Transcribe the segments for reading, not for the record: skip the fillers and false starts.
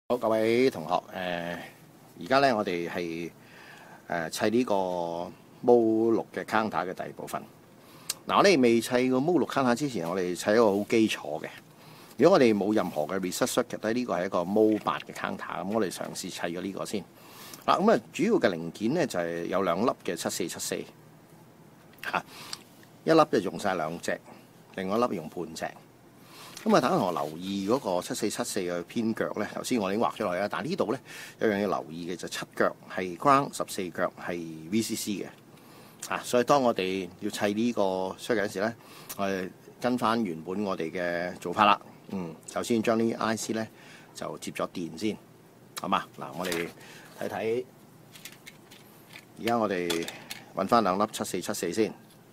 好，各位同學，而家咧我哋係砌呢個 Model 6嘅 counter 嘅第二部分。嗱，我哋未砌個 Model 6 counter 之前，我哋砌一個好基礎嘅。如果我哋冇任何嘅 reset circuit 咧，呢個係一個 Model 8嘅 counter，咁我哋嘗試砌咗呢個先。嗱，咁啊主要嘅零件咧就係有兩粒嘅7474嚇，一粒就用晒兩隻，另外一粒用半隻。咁啊，等我留意嗰個7474嘅偏腳咧。頭先我已經畫咗落去啦，但係呢度咧有樣要留意嘅就7腳係 ground， 14腳係 VCC 嘅。所以當我哋要砌呢個 circuit 嗰時咧，我哋跟翻原本我哋嘅做法啦。首先將呢 IC 咧就接咗電先，好嘛？嗱，我哋睇睇，而家我哋揾翻兩粒7474先。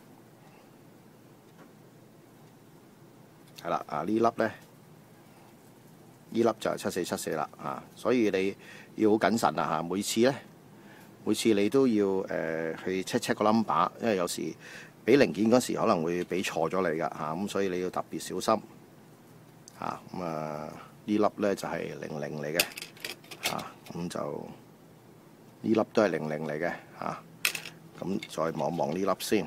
係啦，呢粒咧，呢粒就係7474啦，所以你要好謹慎啊，每次你都要去 check 個 number， 因為有時俾零件嗰時可能會俾錯咗你㗎咁所以你要特別小心呢粒咧就係00嚟嘅咁就呢粒都係00嚟嘅咁再望望呢粒先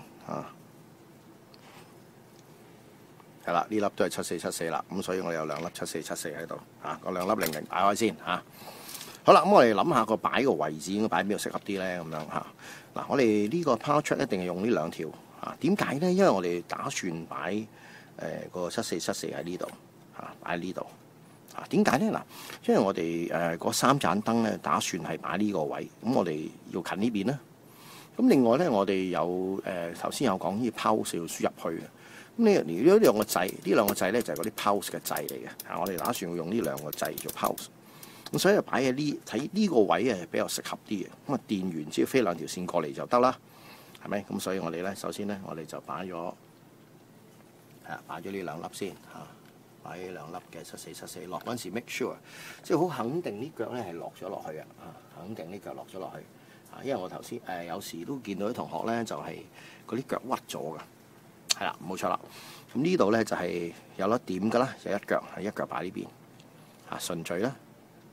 係啦，呢粒都係7474啦，咁所以我有兩粒7474喺度嗰兩粒00擺開先好啦，咁我哋諗下個擺個位置應該擺邊度適合啲咧？咁樣嗱，我哋呢個 power track 一定係用呢兩條點解咧？因為我哋打算擺個7474喺呢度擺喺呢度點解咧？嗱，因為我哋嗰三盞燈咧打算係擺呢個位，咁我哋要近呢邊啦。咁另外咧，我哋有頭先有講呢 pulse 要輸入去嘅。咁呢兩個掣，呢兩個掣咧就係嗰啲 pulse 嘅掣嚟嘅我哋打算用呢兩個掣做 pulse。咁所以擺喺睇呢個位係比較適合啲嘅。咁電源只要飛兩條線過嚟就得啦，係咪？咁所以我哋咧首先咧，我哋就擺咗呢兩粒先擺呢兩粒嘅7474落嗰陣時 make sure， 即係好肯定呢腳咧係落咗落去肯定呢腳落咗落去因為我頭先有時都見到啲同學咧就係嗰啲腳屈咗㗎。係啦，冇錯啦。咁呢度咧就係有粒點㗎啦，就一腳係一腳擺呢邊順序啦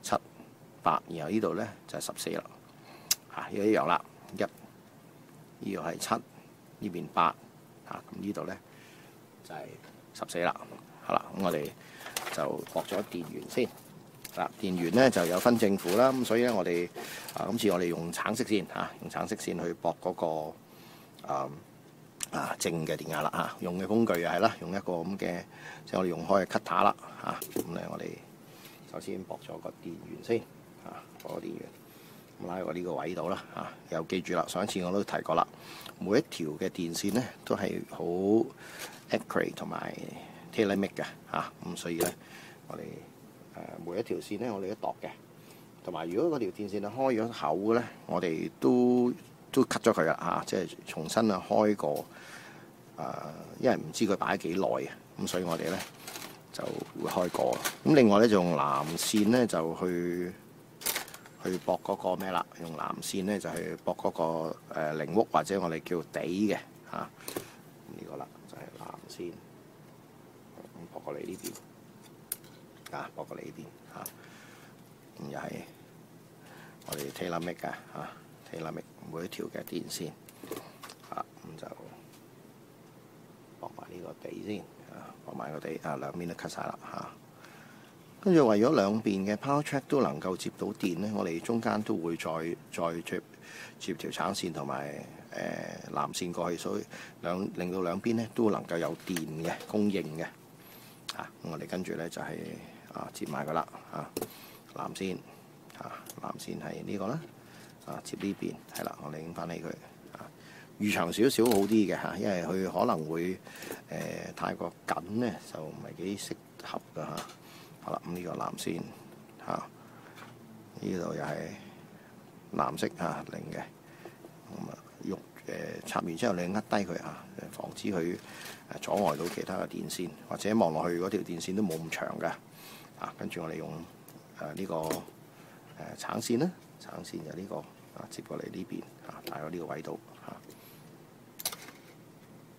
，7、8，然後呢度咧就係14啦一樣啦，呢度係7，呢邊8咁呢度咧就係14啦。好啦，咁我哋就駁咗電源先電源咧就有分正負啦，咁所以咧我哋今次我哋用橙色線用橙色線去駁嗰個正嘅電壓啦用嘅工具係啦，用一個咁嘅即係我哋用開嘅 cutter 啦咁咧我哋首先駁咗個電源先駁個電源咁拉過呢個位度啦又記住啦，上一次我都提過啦，每一條嘅電線咧都係好 accurate 同埋 tailor make 嘅咁所以咧我哋每一條線咧我哋都度嘅，同埋如果嗰條電線係開咗口嘅咧，我哋都 cut 咗佢啦即係重新開過因為唔知佢擺咗幾耐咁所以我哋咧就會開過。咁另外咧就用藍線咧就去駁嗰個咩啦？用藍線咧就係駁嗰個零屋或者我哋叫底嘅呢個啦，就係藍線咁駁過嚟呢邊駁過嚟呢邊咁又係我哋 tailor make 嘅tailor make 每一條嘅電線咁就駁埋呢個地先駁埋個地兩邊都 cut 晒啦跟住為咗兩邊嘅 power track 都能夠接到電咧，我哋中間都會再接條橙線同埋藍線過去，所以令到兩邊咧都能夠有電嘅供應嘅咁我哋跟住咧就係接埋佢啦藍線藍線係呢個啦接呢邊係啦，我哋拎翻起佢預長少少好啲嘅因為佢可能會太過緊咧，就唔係幾適合㗎好啦，咁呢個藍線呢度又係藍色零嘅咁插完之後你握低佢防止佢阻礙到其他嘅電線，或者望落去嗰條電線都冇咁長嘅跟住我哋用呢個橙線啦，橙線就呢個接過嚟呢邊帶到呢個位度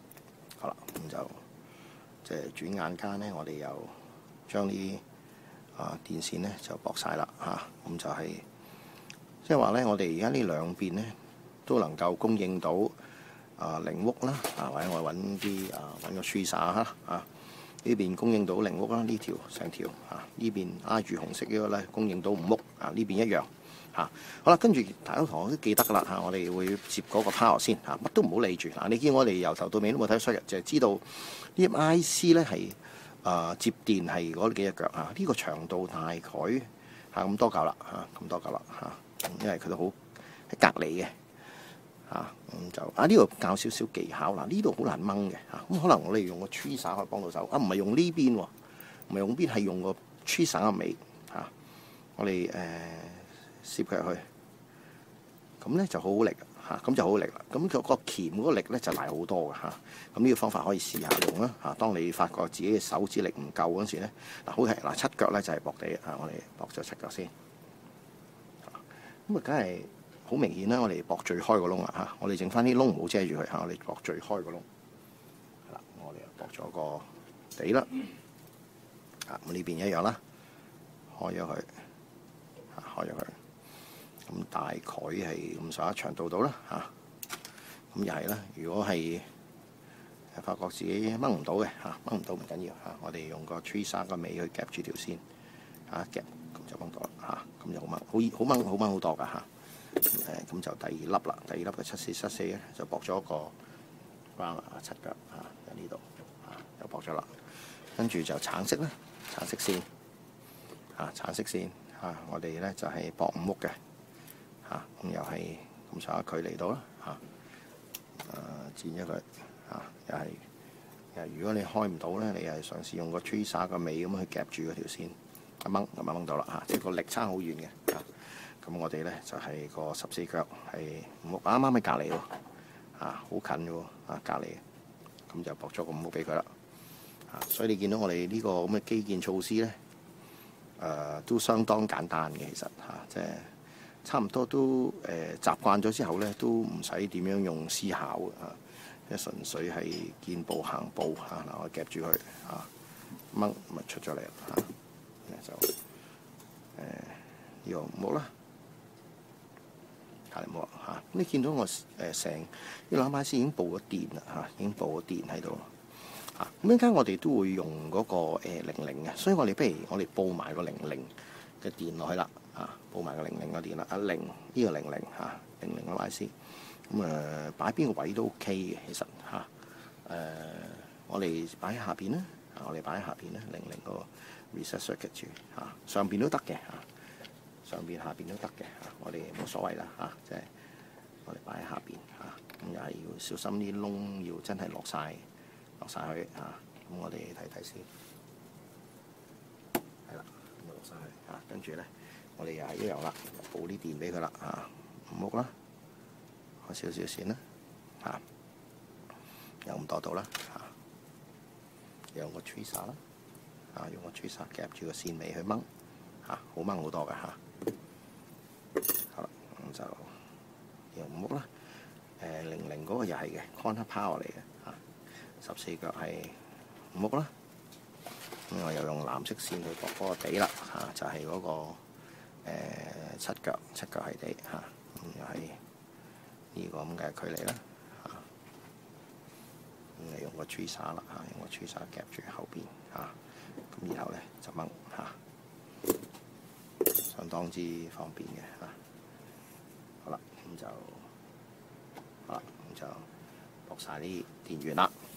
好啦，咁就即係轉眼間咧，我哋又將呢電線咧就駁晒啦嚇，咁就係即係話咧，我哋而家呢兩邊咧都能夠供應到零屋啦，或者我揾啲揾個 tree 撒呢邊供應到零屋啦，呢條成條呢邊挨住紅色呢個咧供應到5屋呢邊一樣好啦，跟住大家同學都記得噶啦我哋會接嗰個 power 先乜都唔好理住你見我哋由頭到尾都冇睇衰嘅，就係知道呢 IC 咧係接電係嗰幾隻腳呢個長度大概咁多嚿啦咁多嚿啦因為佢都好喺隔離嘅咁就呢度教少少技巧啦，呢度好難掹嘅咁可能我哋用個 tweezer 可以幫到手唔係用呢邊喎，唔係用邊係用個 tweezer 嘅尾我哋攝佢入去，咁咧就好好力咁就好力啦。咁個鉗嗰個力咧就大好多嘅咁呢個方法可以試下用啦當你發覺自己嘅手指力唔夠嗰陣時咧，好係7腳咧就係駁地我哋駁咗7腳先。咁梗係好明顯啦，我哋駁最開個窿啦我哋剩翻啲窿唔好遮住佢我哋駁最開個窿。係啦，我哋又駁咗個地啦。咁呢邊一樣啦，開咗佢，開咗佢。咁大概係咁上下長度到啦咁又係啦。如果係發覺自己掹唔到嘅掹唔到唔緊要我哋用個 tweezer 個尾去夾住條線夾，咁就掹到啦咁就好掹好多㗎咁就第二粒啦，第二粒嘅7474咧就駁咗個7腳喺呢度又駁咗啦，跟住就橙色啦，橙色線橙色線我哋咧就係駁5屋嘅咁又係咁上下距離到啦剪咗佢又係如果你開唔到咧，你係嘗試用個 tweezer 個尾咁去夾住嗰條線掹咁掹到啦即係個力差好遠嘅咁我哋咧就係個14腳係5屋啱啱喺隔離喎好近嘅喎隔離咁就駁咗個5屋俾佢啦所以你見到我哋呢個咁嘅基建措施咧都相當簡單嘅，其實即係差唔多都習慣咗之後咧，都唔使點樣用思考即係純粹係見步行步嗱，我夾住佢掹咪出咗嚟啦就呢個5屋啦，隔離5屋你見到我成呢兩把線已經佈咗電啦已經佈咗電喺度咁陣間我哋都會用嗰個00嘅，所以我哋不如我哋佈埋個00嘅電落去啦佈埋個00嘅電啦0呢個00嘅 IC 咁擺邊個位都 OK 嘅，其實我哋擺喺下邊啦我哋擺喺下邊咧00個 reset circuit 住上邊都得嘅上邊下邊都得嘅我哋冇所謂啦即係我哋擺喺下邊咁又係要小心啲窿要真係落晒去咁我哋睇睇先係啦，咁落晒去跟住咧我哋又係一樣啦，補啲電俾佢啦5屋啦，開少少線啦有咁多度啦用個 tweezer 啦用個 tweezer 夾住個線尾去掹好掹好多㗎好啦，咁就用5屋啦00嗰個又係嘅 corner power 嚟嘅14腳係5屋啦，咁我又用藍色線去駁嗰個地啦就係嗰個7腳係地咁又係呢個咁嘅距離啦咁你用個 tweezer 啦用個 tweezer 夾住後邊咁然後咧就掹相當之方便嘅好啦，咁就駁晒啲電源啦。